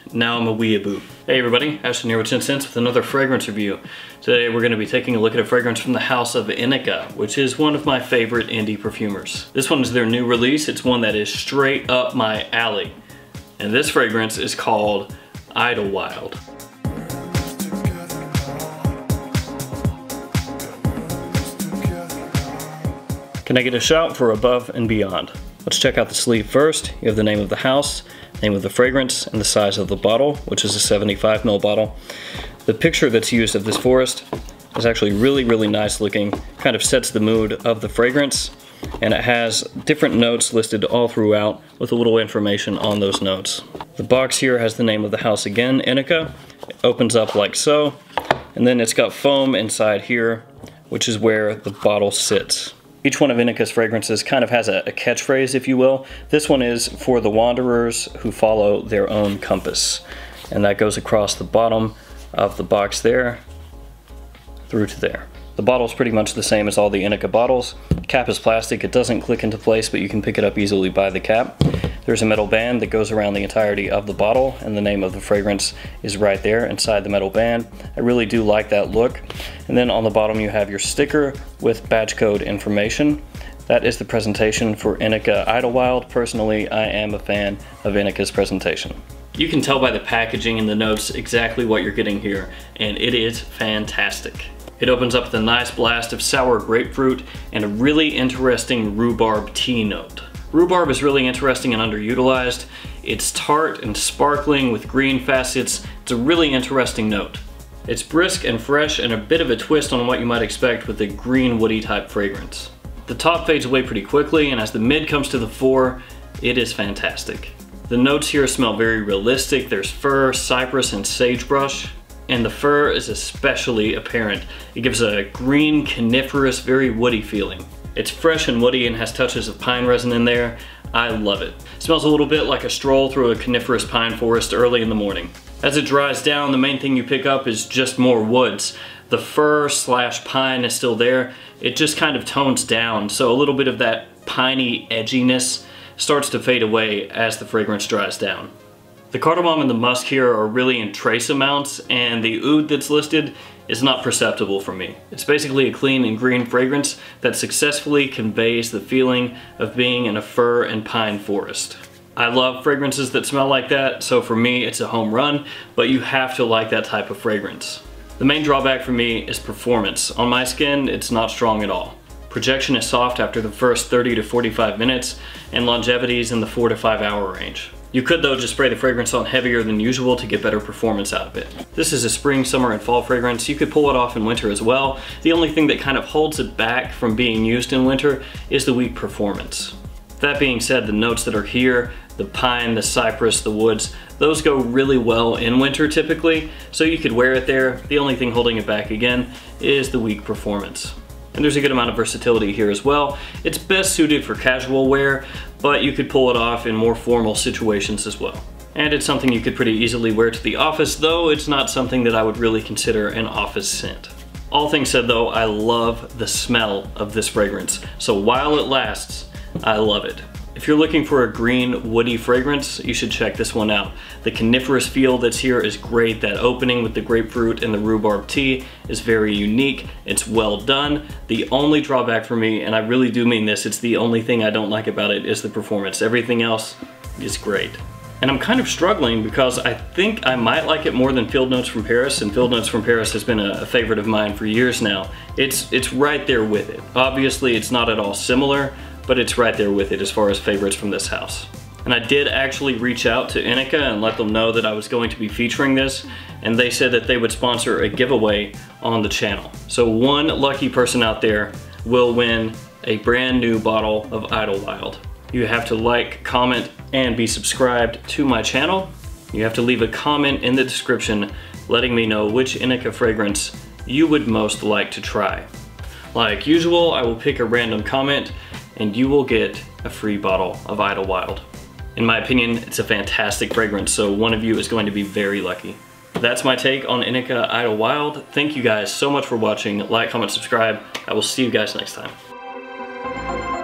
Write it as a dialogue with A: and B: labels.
A: now I'm a weeaboo. Hey everybody, Ashton here with 10 Cents with another fragrance review. Today we're going to be taking a look at a fragrance from the house of Inika, which is one of my favorite indie perfumers. This one is their new release. It's one that is straight up my alley. And this fragrance is called Idlewild. Can I get a shout for Above and Beyond? Let's check out the sleeve first. You have the name of the house, name of the fragrance, and the size of the bottle, which is a 75 ml bottle. The picture that's used of this forest is actually really nice looking, kind of sets the mood of the fragrance, and it has different notes listed all throughout with a little information on those notes. The box here has the name of the house again, Inika. It opens up like so, and then it's got foam inside here, which is where the bottle sits. Each one of Inika's fragrances kind of has a catchphrase, if you will. This one is for the wanderers who follow their own compass. And that goes across the bottom of the box there, through to there. The bottle's pretty much the same as all the Inika bottles. Cap is plastic, it doesn't click into place, but you can pick it up easily by the cap. There's a metal band that goes around the entirety of the bottle, and the name of the fragrance is right there inside the metal band. I really do like that look. And then on the bottom you have your sticker with batch code information. That is the presentation for Inika Idlewild. Personally, I am a fan of Inika's presentation. You can tell by the packaging and the notes exactly what you're getting here, and it is fantastic. It opens up with a nice blast of sour grapefruit and a really interesting rhubarb tea note. Rhubarb is really interesting and underutilized. It's tart and sparkling with green facets. It's a really interesting note. It's brisk and fresh and a bit of a twist on what you might expect with a green woody type fragrance. The top fades away pretty quickly, and as the mid comes to the fore, it is fantastic. The notes here smell very realistic. There's fir, cypress, and sagebrush. And the fir is especially apparent. It gives a green, coniferous, very woody feeling. It's fresh and woody and has touches of pine resin in there. I love it. It smells a little bit like a stroll through a coniferous pine forest early in the morning. As it dries down, the main thing you pick up is just more woods. The fir / pine is still there. It just kind of tones down, so a little bit of that piney edginess starts to fade away as the fragrance dries down. The cardamom and the musk here are really in trace amounts, and the oud that's listed is not perceptible for me. It's basically a clean and green fragrance that successfully conveys the feeling of being in a fir and pine forest. I love fragrances that smell like that, so for me it's a home run, but you have to like that type of fragrance. The main drawback for me is performance. On my skin, it's not strong at all. Projection is soft after the first 30 to 45 minutes, and longevity is in the 4 to 5 hour range. You could though just spray the fragrance on heavier than usual to get better performance out of it. This is a spring, summer, and fall fragrance. You could pull it off in winter as well. The only thing that kind of holds it back from being used in winter is the weak performance. That being said, the notes that are here, the pine, the cypress, the woods, those go really well in winter typically, so you could wear it there. The only thing holding it back again is the weak performance. And there's a good amount of versatility here as well. It's best suited for casual wear, but you could pull it off in more formal situations as well. And it's something you could pretty easily wear to the office, though it's not something that I would really consider an office scent. All things said though, I love the smell of this fragrance. So while it lasts, I love it. If you're looking for a green, woody fragrance, you should check this one out. The coniferous feel that's here is great. That opening with the grapefruit and the rhubarb tea is very unique. It's well done. The only drawback for me, and I really do mean this, it's the only thing I don't like about it, is the performance. Everything else is great. And I'm kind of struggling because I think I might like it more than Field Notes from Paris, and Field Notes from Paris has been a favorite of mine for years now. It's right there with it. Obviously, it's not at all similar, but it's right there with it as far as favorites from this house. And I did actually reach out to Inika and let them know that I was going to be featuring this, and they said that they would sponsor a giveaway on the channel. So one lucky person out there will win a brand new bottle of Idlewild. You have to like, comment, and be subscribed to my channel. You have to leave a comment in the description letting me know which Inika fragrance you would most like to try. Like usual, I will pick a random comment and you will get a free bottle of Idlewild. In my opinion, it's a fantastic fragrance, so one of you is going to be very lucky. That's my take on Inika Idlewild. Thank you guys so much for watching. Like, comment, subscribe. I will see you guys next time.